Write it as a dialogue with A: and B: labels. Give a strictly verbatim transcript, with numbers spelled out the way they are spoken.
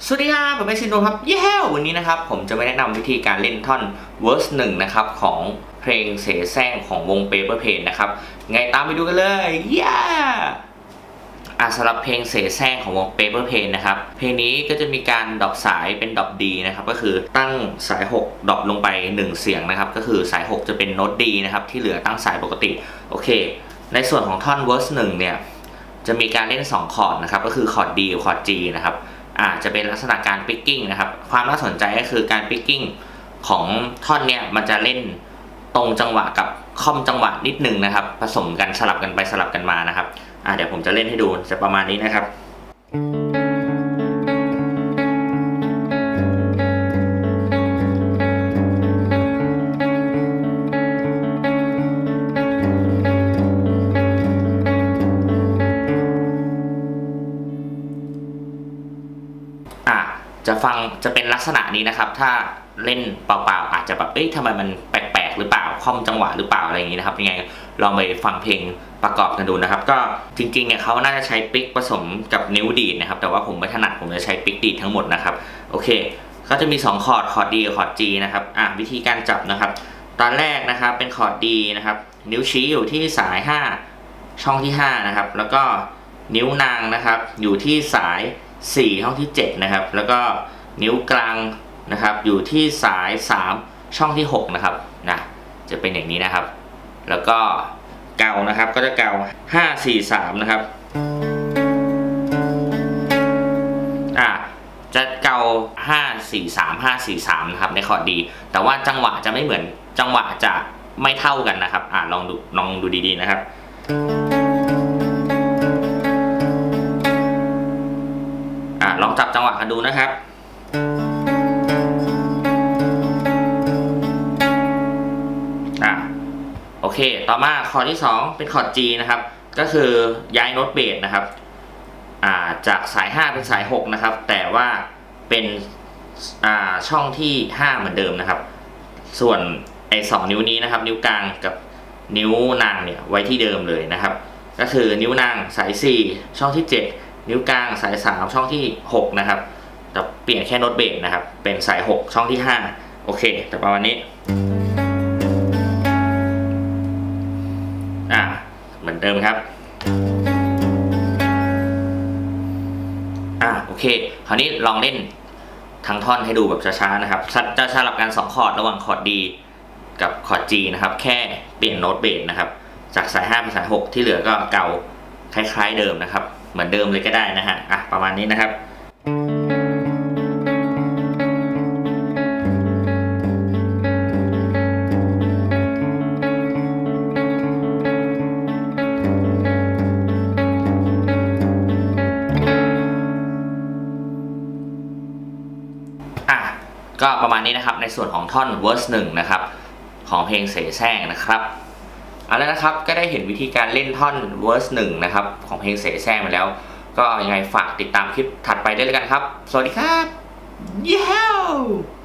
A: สวัสดีครับผมเป็นชินโนครับเย้วันนี้นะครับผมจะมาแนะนำวิธีการเล่นท่อน verse หนึ่งนะครับของเพลงเสแสร้งของวง Paper Plane นะครับไงตามไปดูกันเลยเย้อ่ะสำหรับเพลงเสแสร้งของวง Paper Plane นะครับเพลงนี้ก็จะมีการดรอปสายเป็นดรอป D นะครับก็คือตั้งสายหกดรอปลงไปหนึ่งเสียงนะครับก็คือสายหกจะเป็นโน้ต D นะครับที่เหลือตั้งสายปกติโอเคในส่วนของท่อน verse หนึ่งเนี่ยจะมีการเล่นสองคอร์ดนะครับก็คือคอร์ด D กับคอร์ด G นะครับอาจจะเป็นลักษณะการปิกกิ้งนะครับความน่าสนใจก็คือการปิกกิ้งของท่อนเนี่ยมันจะเล่นตรงจังหวะกับค่อมจังหวะนิดนึงนะครับผสมกันสลับกันไปสลับกันมานะครับอ่าเดี๋ยวผมจะเล่นให้ดูจะประมาณนี้นะครับจะฟังจะเป็นลักษณะนี้นะครับถ้าเล่นเปล่าๆอาจจะแบบเอ๊ะทำไมมันแปลกๆหรือเปล่าค่อมจังหวะหรือเปล่าอะไรอย่างนี้นะครับยังไงลองไปฟังเพลงประกอบกันดูนะครับก็จริงๆเนี่ยเขาน่าจะใช้ปิกผสมกับนิ้วดีดนะครับแต่ว่าผมไม่ถนัดผมจะใช้ปิกดีดทั้งหมดนะครับโอเคก็จะมีสองคอร์ดคอร์ด D กับคอร์ด G นะครับอ่ะวิธีการจับนะครับตอนแรกนะครับเป็นคอร์ด D นะครับนิ้วชี้อยู่ที่สายห้าช่องที่ห้านะครับแล้วก็นิ้วนางนะครับอยู่ที่สายสี่ช่องที่เจ็ดนะครับแล้วก็นิ้วกลางนะครับอยู่ที่สายสามช่องที่หกนะครับนะจะเป็นอย่างนี้นะครับแล้วก็เกานะครับก็จะเกาห้า สี่ สามนะครับอ่ะจะเกาห้า สี่ สาม ห้า สี่ สามนะครับในคอร์ดดีแต่ว่าจังหวะจะไม่เหมือนจังหวะจะไม่เท่ากันนะครับอ่ะลองดูลองดูดีๆนะครับลองจับจังหวะกันดูนะครับอ่ะโอเคต่อมาคอร์ดที่สองเป็นคอร์ด G นะครับก็คือย้ายโน้ตเบสนะครับอ่าจากสายห้าเป็นสายหกนะครับแต่ว่าเป็นอ่าช่องที่ห้าเหมือนเดิมนะครับส่วนไอ้สองนิ้วนี้นะครับนิ้วกลางกับนิ้วนางเนี่ยไว้ที่เดิมเลยนะครับก็คือนิ้วนางสายสี่ช่องที่เจ็ดนิ้วกลางสายสามช่องที่หกนะครับแต่เปลี่ยนแค่โน้ตเบสนะครับเป็นสายหกช่องที่ห้าโอเคแต่ประมาณนี้อ่ะเหมือนเดิมครับอ่ะโอเคคราวนี้ลองเล่นทั้งท่อนให้ดูแบบช้าๆนะครับจะสลับกันสองคอร์ดระหว่างคอร์ด D กับคอร์ด G นะครับแค่เปลี่ยนโน้ตเบสนะครับจากสายห้าเป็นสายหกที่เหลือก็เกาคล้ายๆเดิมนะครับเหมือนเดิมเลยก็ได้นะฮะอ่ะประมาณนี้นะครับอ่ะก็ประมาณนี้นะครับในส่วนของท่อน verse หนึ่งนะครับของเพลงเสแสร้งนะครับเอาแล้วนะครับก็ได้เห็นวิธีการเล่นท่อน verse หนึ่งนะครับของเพลงเสแสร้งมาแล้วก็ยังไงฝากติดตามคลิปถัดไปได้เลยกันครับสวัสดีครับเย้